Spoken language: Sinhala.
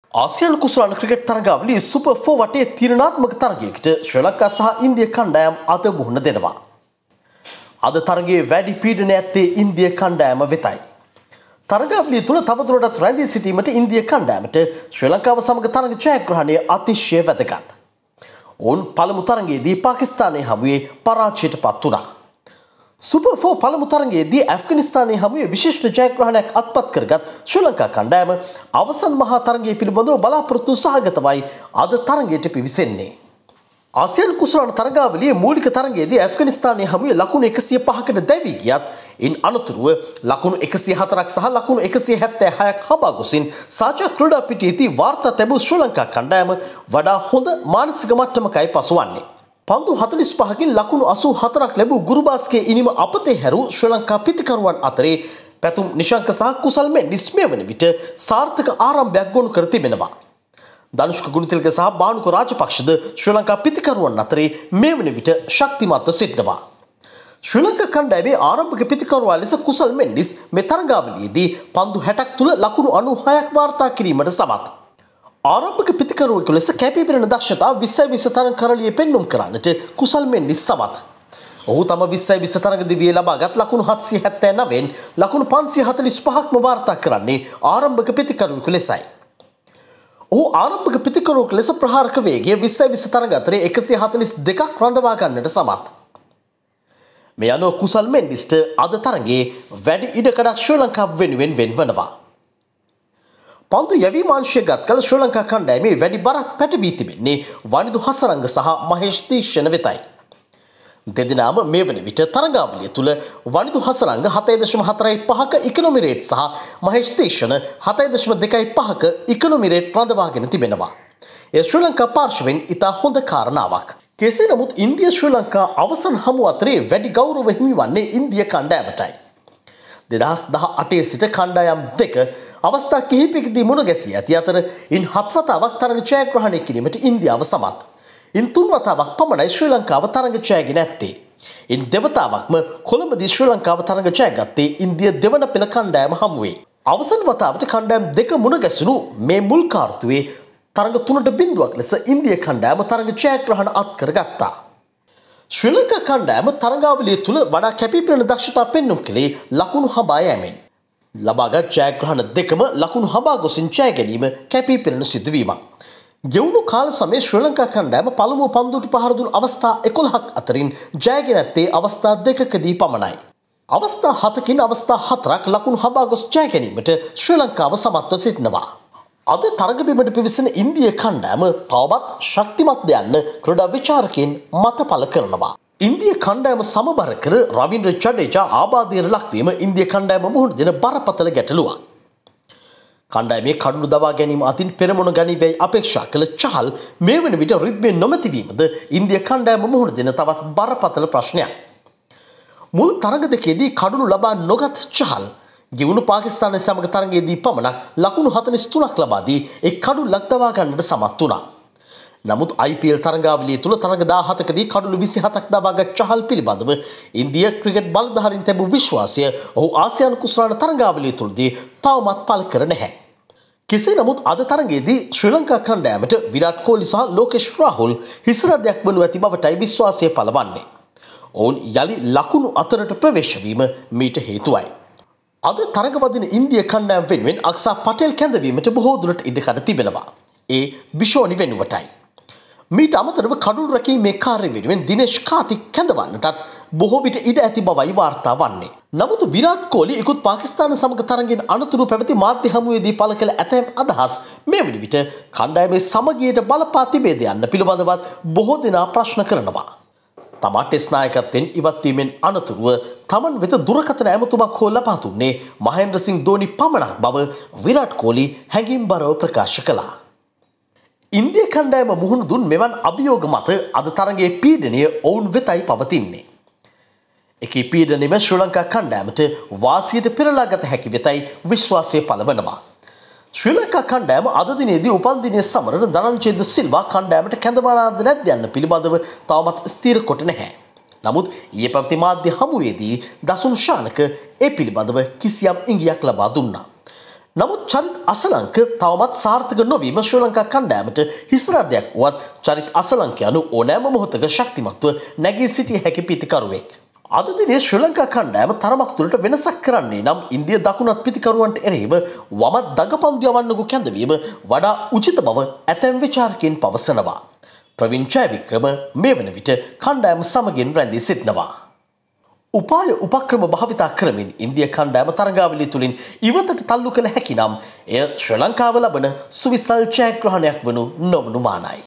ආසියානු කුසලාන ක්‍රිකට් තරගාවලියේ සුපර් 4 වටේ තීරණාත්මක තරගයකට ශ්‍රී ලංකා සහ ඉන්දිය කණ්ඩායම් අද මුහුණ දෙනවා. අද තරගයේ වැඩි පීඩනය ඇත්තේ ඉන්දිය කණ්ඩායම වෙතයි. තරගාවලිය තුල තවදුරටත් රැඳී සිටීමට ඉන්දිය කණ්ඩායමට ශ්‍රී ලංකාව සමග තරග ජයග්‍රහණය අතිශය වැදගත්. ඔවුන් පළමු තරගයේදී පාකිස්තානයේ හමුවේ පරාජයට පත් වුණා. සුපර් 4 පළමු තරගයේදී ඇෆ්ගනිස්තානයේ හමුවේ විශිෂ්ට ජයග්‍රහණයක් අත්පත් කරගත් ශ්‍රී ලංකා කණ්ඩායම අවසන් මහා තරගයේ පිළිබඳව බලාපොරොත්තු සහගතවයි අද තරගයට පිවිසෙන්නේ. ආසියානු කුසලාන තරගාවලියේ මූලික තරගයේදී ඇෆ්ගනිස්තානයේ හමුවේ ලකුණු 105කට දැවී ගියත් ඉන් අනතුරුව ලකුණු 104ක් සහ ලකුණු 176ක් හබා ගොසින් සාජා ක්‍රීඩා පිටියේදී වාර්තා තැබූ ශ්‍රී ලංකා කණ්ඩායම වඩා හොඳ මානසික මට්ටමකයි පසුවන්නේ. පන්දු 45කින් ලකුණු 84ක් ලැබූ ගුරුබාස්ගේ ඉනිම අපතේ හැරූ ශ්‍රී ලංකා පිතිකරුවන් අතරේ පැතුම් නිශංක සහ කුසල් මෙන්ඩිස් මේ වන විට සාර්ථක ආරම්භයක් ගොනු කර තිබෙනවා. ධනුෂ්ක ගුණතිලක සහ බානුක රාජපක්ෂද ශ්‍රී ලංකා පිතිකරුවන් අතරේ මේ වන විට ශක්තිමත්ව සිටිනවා. ශ්‍රී ලංකා කණ්ඩායමේ ආරම්භක පිතිකරුවා ලෙස කුසල් මෙන්ඩිස් මේ තරගාවලියේදී පන්දු 60ක් තුල ලකුණු 96ක් වාර්තා කිරීමට සමත්. ආරම්භක පිතිකරුවෙකු ලෙස කැපී පෙනෙන දක්ෂතාව 2020 තරග කරළියේ පෙන්눔 කරන්නට කුසල් මෙන්ඩිස් සමත්. ඔහු තම 2020 තරග දිවියේ ලබාගත් ලකුණු 779න් ලකුණු 545ක්ම වාර්තා කරන්නේ ආරම්භක පිතිකරුවෙකු ලෙසයි. ඔහු ආරම්භක පිතිකරුවෙකු ලෙස ප්‍රහාරක වේගය 2020 තරග අතරේ 142ක් රඳවා ගන්නට සමත්. මේ අනුව කුසල් මෙන්ඩිස්ට අද තරගයේ වැඩි ඉඩකඩක් ශ්‍රී ලංකාව වෙනුවෙන් වෙන්වනවා. පන්දු යැවීම අංශය ගත් කල ශ්‍රී ලංකා කණ්ඩායමේ වැඩි බරක් පැටවී තිබෙන්නේ වනිදු හසරංග සහ මහේෂ් දීක්ෂණ වෙතයි. දෙදෙනාම මේ වන විට තරගාවලිය තුල වනිදු හසරංග 7.45ක ඉකොනොමි රේට් සහ මහේෂ් දීක්ෂණ 7.25ක ඉකොනොමි රේට් රඳවාගෙන තිබෙනවා. ඒ ශ්‍රී ලංකා පාර්ශවයෙන් ඉතා හොඳ කාරණාවක්. කෙසේ නමුත් ඉන්දිය ශ්‍රී ලංකා අවසන් හමු අතරේ වැඩි ගෞරව හිමි වන්නේ ඉන්දිය කණ්ඩායමටයි. 2018 සිට කණ්ඩායම් දෙක අවස්ථා කිහිපයකදී මුණ ගැසී ඇති අතර ඉන් 7 වතාවක් තරග ජයග්‍රහණය කිරීමට ඉන්දියාව සමත්. ඉන් 3 වතාවක් පමණයි ශ්‍රී ලංකාව තරග ජයගෙන ඇත්තේ. ඉන් දෙවතාවක්ම කොළඹදී ශ්‍රී ලංකාව තරග ජයගත්තේ ඉන්දිය දෙවන පෙළ කණ්ඩායම හමුවේ. අවසන් වතාවට කණ්ඩායම් දෙක මුණ ගැසුණු මේ මුල් කාර්තුවේ තරග 3-0ක් ලෙස ඉන්දිය කණ්ඩායම තරග ජයග්‍රහණ අත්කරගත්තා. ශ්‍රී ලංකා කණ්ඩායම තරගාවලිය තුල වඩා කැපීපෙනෙන දක්ෂතා පෙන්눔 කළේ ලකුණු හඹා යෑමෙන්. ලබාගත් ජයග්‍රහණ දෙකම ලකුණු හඹා ගොසින් ජය ගැනීම කැපීපෙනෙන සිදුවීමක්. ගෙවුණු කාල සමයේ ශ්‍රී ලංකා කණ්ඩායම පළමුව පන්දුවට පහර දුන් අවස්ථා 11ක් අතරින් ජයගෙන ඇත්තේ අවස්ථා දෙකකදී පමණයි. අවස්ථා 7කින් අවස්ථා 4ක් ලකුණු හඹා ගොස් ජය ගැනීමට ශ්‍රී ලංකාව සමත්ව සිටිනවා. අද තරග බිමට පිවිසෙන ඉන්දිය කණ්ඩායම තවමත් ශක්තිමත් යන්න ක්‍රීඩා විචාරකයන් මත පළ කරනවා. ඉන්දිය කණ්ඩායම සමබර කර රවීන්ද්‍ර ජඩේජා ආබාධයට ලක්වීම ඉන්දිය කණ්ඩායම මුහුණ දෙන බරපතල ගැටලුවක්. කණ්ඩායමේ කඩුළු දවා ගැනීම අතින් පෙරමුණ ගනීවැයි අපේක්ෂා කළ චහල් මේ වන විට රිද්මේ නොමැතිවීමද ඉන්දිය කණ්ඩායම මුහුණ දෙන තවත් බරපතල ප්‍රශ්නයක්. මුල් තරග දෙකේදී කඩුළු ලබා නොගත් චහල් ගෙවුණු පාකිස්තානය සමග තරගයේදී පමණක් ලකුණු 43ක් ලබා දී එක් කඩුල්ලක් දවා ගන්නට සමත් වුණා. නමුත් IPL තරගාවලිය තුල තරග 17කදී කඩුළු 27ක් දවාගත් චහල් පිළිබඳව ඉන්දිය ක්‍රිකට් බලධාරීන් තිබූ විශ්වාසය ඔහු ආසියානු කුසලාන තරගාවලිය තුලදී තවමත් පළ කර නැහැ. කෙසේ නමුත් අද තරගයේදී ශ්‍රී ලංකා කණ්ඩායමට විරාට් කොහ්ලි සහ ලෝකේෂ් රාහුල් හිසරදයක් වනු ඇති බවටයි විශ්වාසය පළවන්නේ. ඔවුන් යලි ලකුණු අතරට ප්‍රවේශ වීම මීට හේතුවයි. අද තරගවදින ඉන්දිය කණ්ඩායම වෙනුවෙන් අක්සා පටේල් කැඳවීමට බොහෝ දුරට ඉඩකඩ තිබෙනවා. ඒ බිෂෝනි වෙනුවටයි. මීට අමතරව කඩුළු රැකීමේ කාර්ය වෙනුවෙන් දිනේෂ් කාතික් කැඳවන්නටත් බොහෝ විට ඉඩ ඇති බවයි වාර්තා වන්නේ. නමුත් විරාට් කොහ්ලි ඉක්ුත් පාකිස්තාන සමග තරගෙන් අනතුරු පැවති මාධ්‍ය හමුවේදී පළ කළ ඇතැම් අදහස් මේ වන විට කණ්ඩායමේ සමගියට බලපා තිබේද යන්න පිළිබඳවත් බොහෝ දෙනා ප්‍රශ්න කරනවා. තමා ටෙස්ට් නායකත්වයෙන් ඉවත්වීමෙන් අනතුරුව තමන් වෙත දුරකථන ඇමතුමක් හෝ ලබා දුන්නේ මහේන්ද්‍ර සිං ධෝනි පමණක් බව විරාට් කොහ්ලි හැඟීම්බරව ප්‍රකාශ කළා. ඉන්දිය කණ්ඩායම මුහුණ දුන් මෙවන් අභියෝග මත අද තරගයේ පීඩනය ඔවුන් වෙතයි පවතින්නේ. එකී පීඩනයම ශ්‍රී ලංකා කණ්ඩායමට වාසියට පෙරලා ගත හැකි වෙතයි විශ්වාසය පළවනවා. ශ්‍රී ලංකා කණ්ඩායම අද දිනේදී උපන්දිනය සමරන ධනංජය සිල්වා කණ්ඩායමට කැඳවනාද නැද්ද යන්න පිළිබඳව තවමත් ස්ථිර කොට නැහැ. නමුත් ඊයේ පැවති මාධ්‍ය හමුවේදී දසුන් ශානක ඒ පිළිබඳව කිසියම් ඉඟියක් ලබා දුන්නා. නමුත් චරිත් අසලංක තවමත් සාර්ථක නොවීම ශ්‍රී ලංකා කණ්ඩායමට හිසරදයක් වුවත් චරිත් අසලංක යනු ඕනෑම මොහොතක ශක්තිමත්ව නැගී සිටිය හැකි පිතිකරුවෙක්. අද දිනේ ශ්‍රී ලංකා කණ්ඩායම තරමක් දුරට වෙනසක් කරන්නේ නම් ඉන්දිය දකුණත් පිතිකරුවන්ට එරෙහිව වමත් දගපන්දු යවන්නකු කැඳවීම වඩා උචිත බව ඇතැම් විචාරකයන් පවසනවා. ප්‍රවීන් ජයවික්‍රම මේ වන විට කණ්ඩායම සමගින් රැඳී සිටිනවා. උපාය උපක්‍රම භාවිතා කරමින් ඉන්දිය කණ්ඩායම තරගාවලිය තුළින් ඉවතට තල්ලු කළ හැකි නම් එය ශ්‍රී ලංකාව ලබන සුවිසල් ජයග්‍රහණයක් වනු නොවනු මානයි.